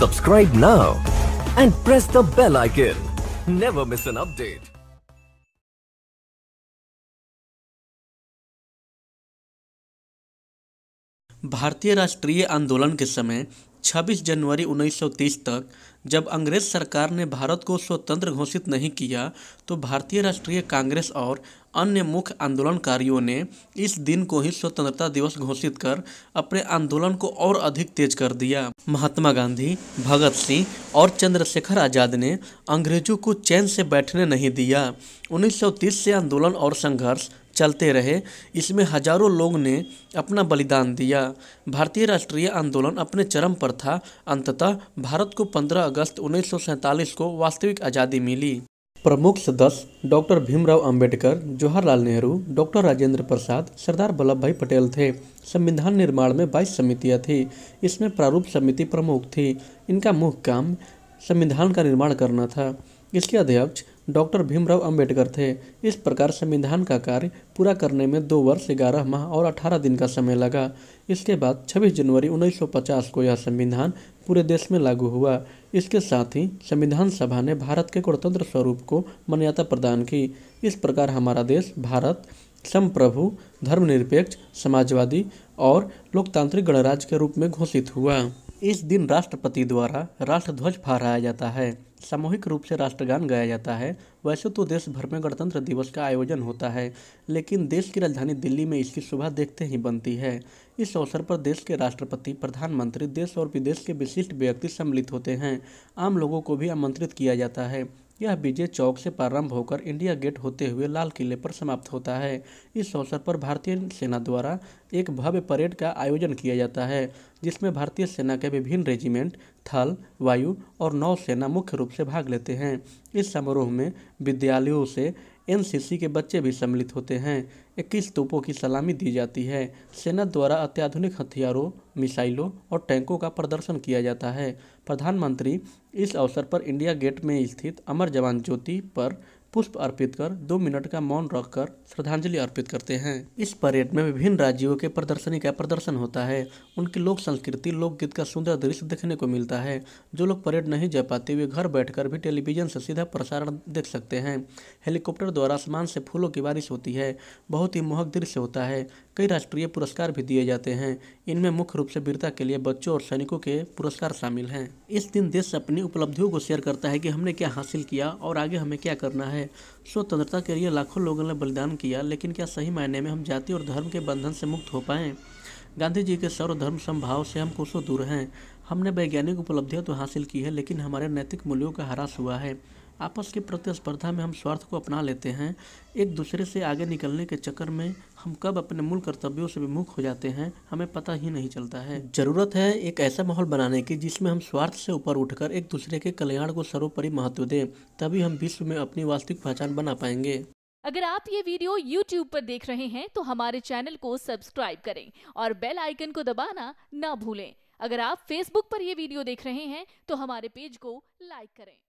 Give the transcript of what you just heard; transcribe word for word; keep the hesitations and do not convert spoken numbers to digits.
Subscribe now and press the bell icon. Never miss an update. भारतीय राष्ट्रीय आंदोलन के समय छब्बीस जनवरी उन्नीस सौ तीस तक जब अंग्रेज सरकार ने भारत को स्वतंत्र घोषित नहीं किया तो भारतीय राष्ट्रीय कांग्रेस और अन्य मुख्य आंदोलनकारियों ने इस दिन को ही स्वतंत्रता दिवस घोषित कर अपने आंदोलन को और अधिक तेज कर दिया। महात्मा गांधी, भगत सिंह और चंद्रशेखर आज़ाद ने अंग्रेजों को चैन से बैठने नहीं दिया। उन्नीस सौ तीस से आंदोलन और संघर्ष चलते रहे। इसमें हजारों लोग ने अपना बलिदान दिया। भारतीय राष्ट्रीय आंदोलन अपने चरम पर था। अंततः भारत को पंद्रह अगस्त उन्नीस सौ सैंतालीस को वास्तविक आज़ादी मिली। प्रमुख सदस्य डॉक्टर भीमराव अंबेडकर, जवाहरलाल नेहरू, डॉक्टर राजेंद्र प्रसाद, सरदार वल्लभ भाई पटेल थे। संविधान निर्माण में बाईस समितियाँ थी। इसमें प्रारूप समिति प्रमुख थी। इनका मुख्य काम संविधान का निर्माण करना था। इसके अध्यक्ष डॉक्टर भीमराव अंबेडकर थे। इस प्रकार संविधान का कार्य पूरा करने में दो वर्ष ग्यारह माह और अठारह दिन का समय लगा। इसके बाद छब्बीस जनवरी उन्नीस सौ पचास को यह संविधान पूरे देश में लागू हुआ। इसके साथ ही संविधान सभा ने भारत के गणतंत्र स्वरूप को मान्यता प्रदान की। इस प्रकार हमारा देश भारत संप्रभु, धर्मनिरपेक्ष, समाजवादी और लोकतांत्रिक गणराज्य के रूप में घोषित हुआ। इस दिन राष्ट्रपति द्वारा राष्ट्रध्वज फहराया जाता है। सामूहिक रूप से राष्ट्रगान गाया जाता है। वैसे तो देश भर में गणतंत्र दिवस का आयोजन होता है, लेकिन देश की राजधानी दिल्ली में इसकी शोभा देखते ही बनती है। इस अवसर पर देश के राष्ट्रपति, प्रधानमंत्री, देश और विदेश के विशिष्ट व्यक्ति सम्मिलित होते हैं। आम लोगों को भी आमंत्रित किया जाता है। यह विजय चौक से प्रारंभ होकर इंडिया गेट होते हुए लाल किले पर समाप्त होता है। इस अवसर पर भारतीय सेना द्वारा एक भव्य परेड का आयोजन किया जाता है, जिसमें भारतीय सेना के विभिन्न रेजिमेंट, थल, वायु और नौसेना मुख्य रूप से भाग लेते हैं। इस समारोह में विद्यालयों से एन सी सी के बच्चे भी सम्मिलित होते हैं। इक्कीस तोपों की सलामी दी जाती है। सेना द्वारा अत्याधुनिक हथियारों, मिसाइलों और टैंकों का प्रदर्शन किया जाता है। प्रधानमंत्री इस अवसर पर इंडिया गेट में स्थित अमर जवान ज्योति पर पुष्प अर्पित कर दो मिनट का मौन रखकर श्रद्धांजलि अर्पित करते हैं। इस परेड में विभिन्न राज्यों के प्रदर्शनी का प्रदर्शन होता है। उनकी लोक संस्कृति, लोकगीत का सुंदर दृश्य देखने को मिलता है। जो लोग परेड नहीं जा पाते वे घर बैठकर भी टेलीविजन से सीधा प्रसारण देख सकते हैं। हेलीकॉप्टर द्वारा आसमान से फूलों की बारिश होती है। बहुत ही मोहक दृश्य होता है। कई राष्ट्रीय पुरस्कार भी दिए जाते हैं। इनमें मुख्य रूप से वीरता के लिए बच्चों और सैनिकों के पुरस्कार शामिल हैं। इस दिन देश अपनी उपलब्धियों को शेयर करता है कि हमने क्या हासिल किया और आगे हमें क्या करना है। स्वतंत्रता के लिए लाखों लोगों ने बलिदान किया, लेकिन क्या सही मायने में हम जाति और धर्म के बंधन से मुक्त हो पाएं? गांधी जी के सर्वधर्म समभाव से हम कोसों दूर हैं। हमने वैज्ञानिक उपलब्धियां तो हासिल की है, लेकिन हमारे नैतिक मूल्यों का ह्रास हुआ है। आपस की प्रतिस्पर्धा में हम स्वार्थ को अपना लेते हैं। एक दूसरे से आगे निकलने के चक्कर में हम कब अपने मूल कर्तव्यों से विमुख हो जाते हैं, हमें पता ही नहीं चलता है। जरूरत है एक ऐसा माहौल बनाने की जिसमें हम स्वार्थ से ऊपर उठकर एक दूसरे के कल्याण को सर्वोपरि महत्व दें। तभी हम विश्व में अपनी वास्तविक पहचान बना पाएंगे। अगर आप ये वीडियो यूट्यूब पर देख रहे हैं तो हमारे चैनल को सब्सक्राइब करें और बेल आइकन को दबाना ना भूलें। अगर आप फेसबुक पर ये वीडियो देख रहे हैं तो हमारे पेज को लाइक करें।